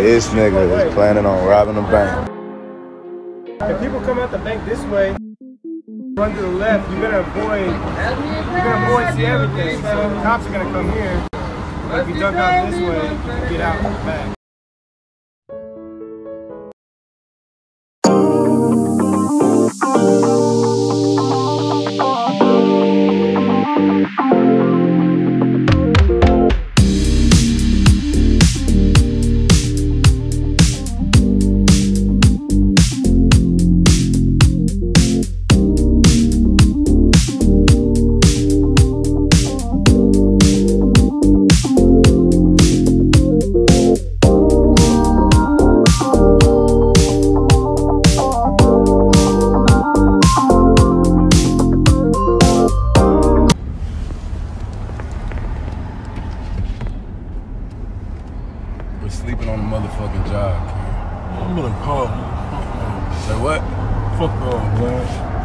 This nigga is planning on robbing a bank. If people come out the bank this way, run to the left, you're gonna avoid see everything. So the cops are gonna come here. But if you duck out this way, you get out the back. We're sleeping on the motherfucking job, kid. I'm gonna call. Say what? Fuck off, man.